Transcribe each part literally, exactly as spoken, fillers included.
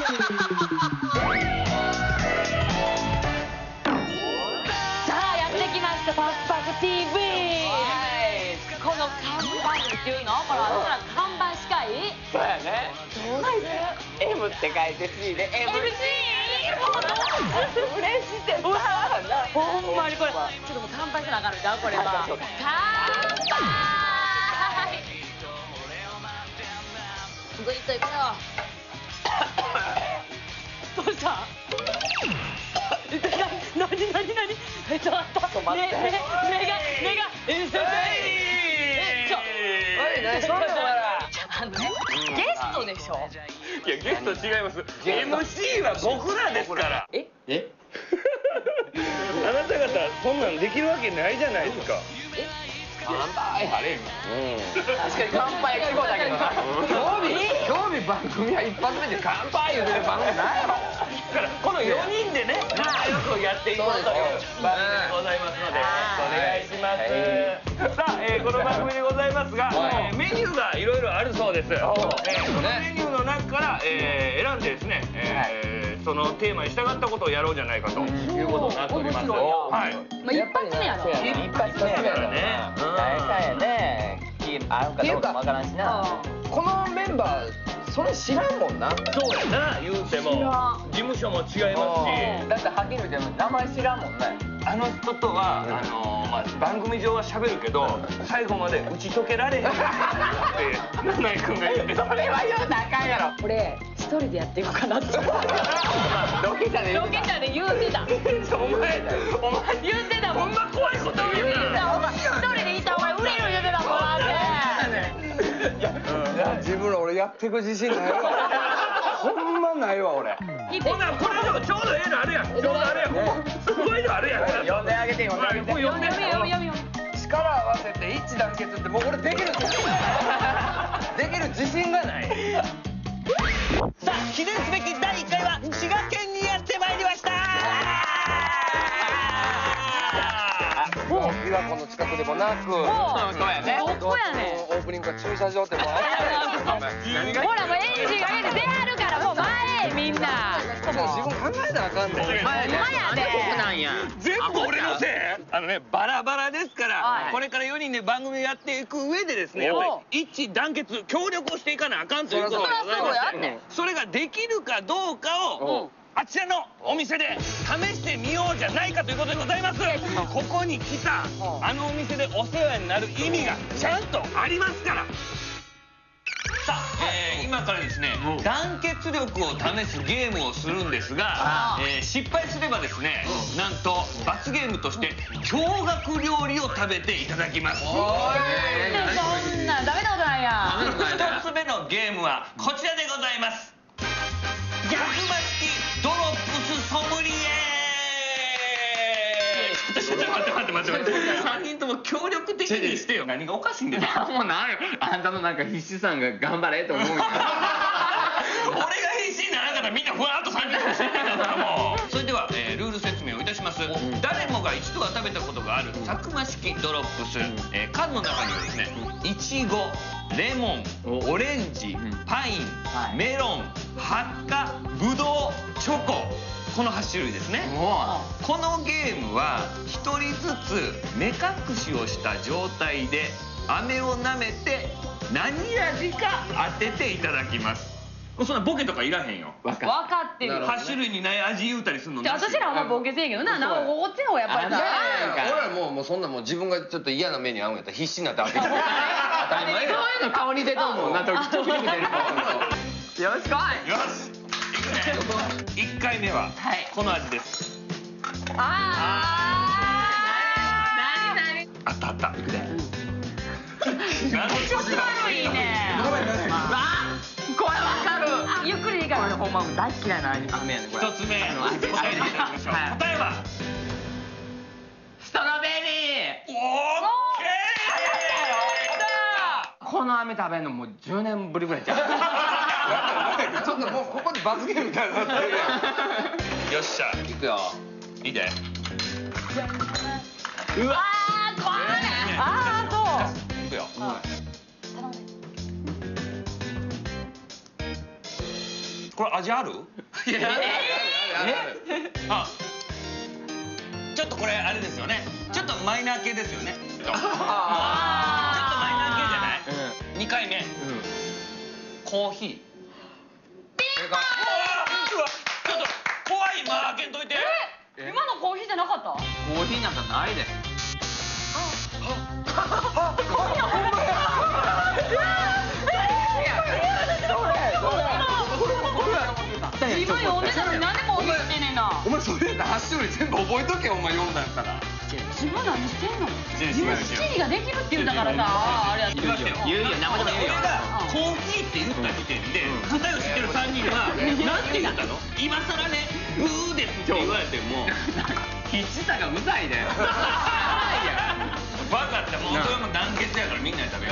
あやってきましたパクパク ティーブイ。この看板っていうのこれ私ら看板司会。 そうやね。 どうする M って書いて C でエムシー。もうどうする嬉しいってうわーほんまにこれちょっともう乾杯しなあかんのちゃうこれは。乾杯。グイッといくよ。どうした？なになになに？えっとあった。目目目が目がえっとえちょ。 おい何しとんねんお前ら。 あのねゲストでしょ。 いやゲスト違います。エムシー は僕らですから。 え？ え？ あなた方そんなんできるわけないじゃないですか。 え？ 乾杯あれ。 うん。 確かに乾杯規模だけどな。興味興味番組は一発目で乾杯言うてる番組ないやろ。 だからこのよにんでね仲良くやっていこうという番組でございますのでお願いします。さあ、えー、この番組でございますが、えー、メニューがいろいろあるそうです。えー、このメニューの中から、えー、選んでですね、えー、そのテーマに従ったことをやろうじゃないかということになっております。はい。 まあ一発目やろ。 一発目やからね。大体やね。合うかどうかもわからんしな。このメンバーそれ知らんもんな。 そうやな言うても事務所も違いますし。 だってはっきり言っても名前知らんもんね。 あの人とは、あのー、まあ番組上は喋るけど最後まで打ち解けられへんって七井君が言ってた。 それは言うなあかんやろ。 俺一人でやっていこうかなって。 ロケ車で言うてた。 ロケ車で言うてた。 お前お前言ってたもん。 ほんま怖いこと言うな。 お前一人でいた方が売れる言うてたもんあって。 自分ら俺やっていく自信ないわ。ほんまないわ俺。 ほなこれでもちょうどええのあるやん。ちょうどあるやん。ここすごいのあるやん。 呼んであげて呼んであげて。 これ呼んで。 読み読み読み。 力合わせて一致団結ってもうこれできるできる自信がない。 さあ記念すべきだいいっかいは滋賀県にやってまいりました。 もう琵琶湖の近くでもなく、そうやね。 どこやねん。 オープニングから駐車場ってもうあった。 ほらもうエンジンかけて出はるからもう前へみんな。 自分考えなあかんねん。 前やで。 全部俺のせい。あのねバラバラですから、 はいこれからよにんで番組をやっていく上でですね、やっぱり一致団結協力をしていかなあかんということでございまして、それができるかどうかをあちらのお店で試してみようじゃないかということでございます。ここに来たあのお店でお世話になる意味がちゃんとありますから。さあ、えー、今からですね、団結力を試すゲームをするんですが、えー、失敗すればですね、なんと罰ゲームとして驚愕料理を食べていただきます。 そんなんダメなことないやん。 一つ目のゲームはこちらでございます。逆巻きドロップスソムリエ。ちょっと待って待って待って待ってさんにんとも協力的にしてよ。何がおかしいんですか。 もうなんよあんたのなんか必死さんが頑張れと思う俺が必死にならなかったらみんなふわっとさんにんもしてるからもう。それでは、えー、ルール説明をいたします。誰もが一度は食べたことがあるサクマ式ドロップス、えー、缶の中にはですねいちごレモンオレンジパインメロンハッカブドウチョコ、このはち種類ですね。このゲームはひとりずつ目隠しをした状態で飴を舐めて何味か当てていただきます。そんなボケとかいらへんよ。 分かってる。 はち種類にない味言うたりするのなし。 私らはまあボケせんけどな、なんかこっちの方やっぱりさ。 俺らもうもうそんなもう自分がちょっと嫌な目に遭うんやったら必死になって当てて当たり前や。そういうの顔に出とうもんな時々出るもん。よし来い。 よしいくね。いっかいめはこの味です。 ああ何何あったあった。いくで。 調子悪いね。これわかる。ゆっくりでいいから。 ほんま大嫌いな飴やねんこれ。 一つ目の味答えていただきましょう。答えはストロベリー。 オーケー。 この飴食べるのもうじゅうねんぶりぐらいじゃん。ちょっともうここで罰ゲームみたいになってるやん。 よっしゃいくよ。 いいで。 うわー怖い。ああそう。 いくよ。 これ味ある？ いや、あるあるあるある。 あ、ちょっとこれあれですよね。ちょっとマイナー系ですよね。ちょっとマイナー系じゃない？にかいめ。コーヒー。うわ、ちょっと怖い、今開けんといて。 今のコーヒーじゃなかった？ コーヒーなんかないで。 今読んでたのになんでコーヒーしてんねんな。 お前それはち種類全部覚えとけ、お前読んだんやったら。 自分何してんの？ 違う違う違う今スッキリができるって言うんだからさ、あれやって言うよ言うよ、生でも言うよ。俺がコーヒーって言った時点で片寄知ってるさんにんはなんて言ったの？今更ね、ブーですって言われても必死さがうざいで。 分かった、もうそれも団結やからみんなで食べよう。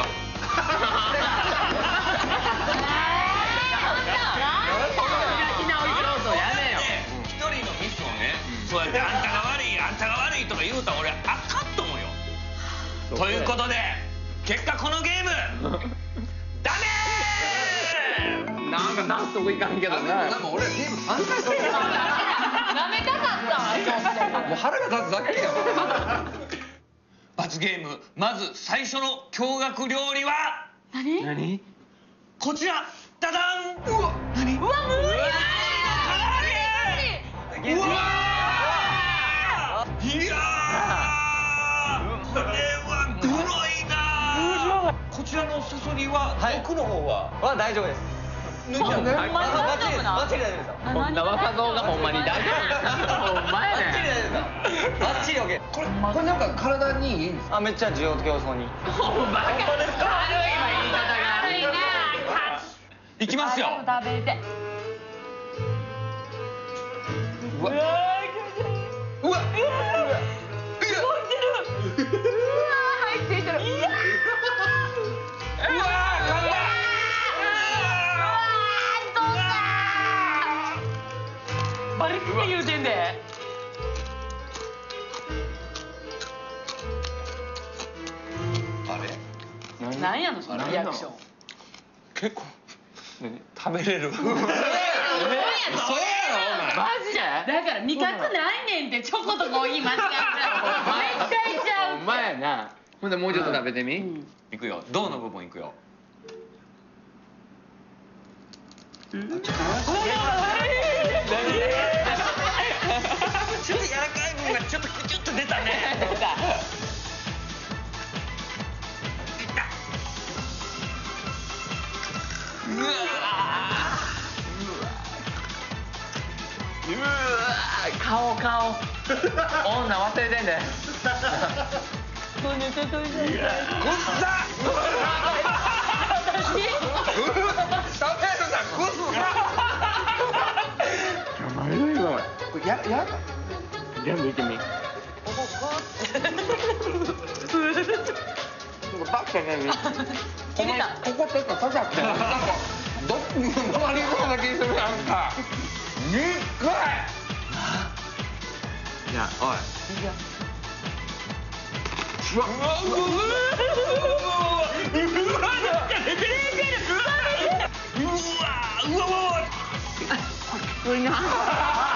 一人のミスをね、そうやってあんたが悪いあんたが悪いとか言うたら俺あかんと思うよ。ということで結果このゲームダメー。 なんか納得いかんけどな。でも俺ゲーム参加してる。 なめたかった。 もう腹が立つだけやわ。 罰ゲーム、まず最初の驚愕料理は何？ 何？ こちら。ダダン。うわ、何？ うわ、無理。 唐揚げ。うわー。いやー、これはグロいなー。こちらのそそりは毒の方はは大丈夫です。 抜いちゃうね。 ほんまに大丈夫な？ バッチリ大丈夫ですよ。 こんな若造がほんまに大丈夫？ほんまやね。 バッチリ OK。 これこれなんか体にいいんですか？ あ、めっちゃ需要競争に。 ほんまか。軽いわ言い方が。 悪いな。 いきますよ。 食べて。 うわ。うわ。うわ。 入っていってる。いや。 うわー、頑張れ。 バリって言うてんで。 あれ？ なんやのそのリアクション。 結構食べれる。 嘘やろ。 嘘やろお前。 マジで？だから味覚ないねんってチョコとコーヒー間違えた。絶対ちゃう。 ほんまやな。ほんでもうちょっと食べてみ。 いくよ。銅の部分いくよ。ちょっと柔らかい部分がちょっとキュッと出たね。うわうわ顔顔。女忘れてんで。 くっさ。 私？ 食べるな、くっさ。 まずいわこれややだ。全部いってみ。バッてね。 切れた。 ここちょっと刺さって。なんかどっちにも回りそうな気するやんか。にっかい。じゃあおい。うわうわうわうわうわうわうわうわうわ